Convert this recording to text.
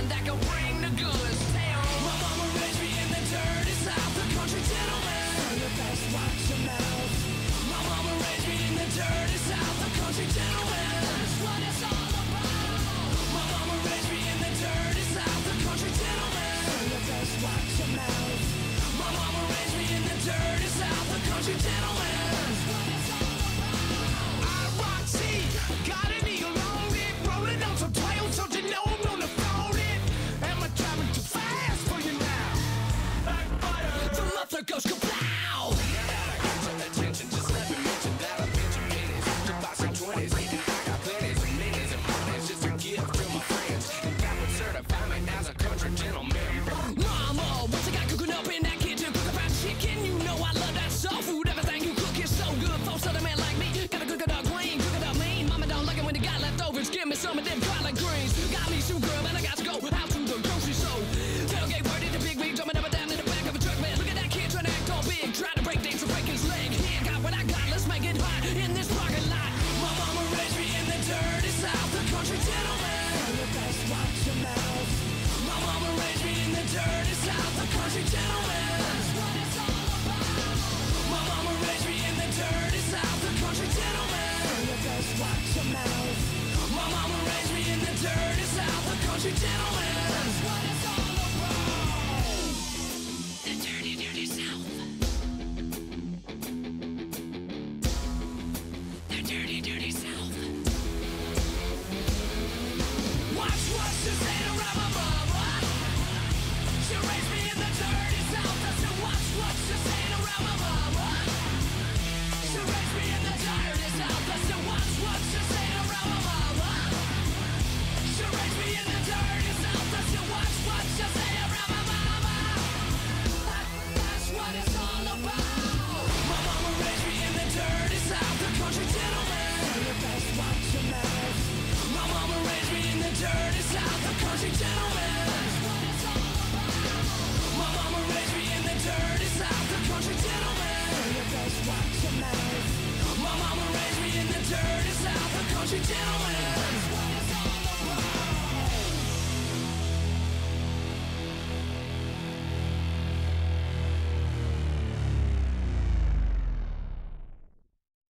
man that can bring the goods. Damn. My mama raised me in the dirty South, the country gentleman. So you best watch your mouth. My mama raised me in the dirty South, the country gentleman. That's what it's all about. My mama raised me in the dirty South, the country gentleman. So you best watch your mouth. My mama raised me in the dirty South, the country gentleman. That's what it's all about. I rock C, got an eagle on it, rolling on some trails, so you know I'm gonna fold it. Am I driving too fast for you now? Backfire. The muffler goes kablow. Attention, just let me mention that I've been to minutes to buy some 20s, and I got plenties of minutes and plenties just a gift to my friends. And that would certify me as a country gentleman. Mama, what's the guy cooking up in that kitchen? Cook about chicken, you know I love that soul food. Everything you cook is so good. Folks other man like me, gotta cook it up clean, cook it up mean. Mama don't like it when they got leftovers. Give me some of them collard greens. Got me some grub and I got to go out to the grocery store. Tailgate party, the big rig jumping up and down in the back of a truck, man. Look at that kid trying to act all big, trying to break things to break his leg. He ain't got what I got, let's make it hot in this parking lot. My mama raised me in the dirty South, the country gentleman. So you best watch your mouth. My mama raised me in the dirty South, the country gentleman. That's what it's all about. My mama raised me in the dirty South, the country gentleman. So you best watch your mouth. My mama raised me in the dirty South, the country gentleman.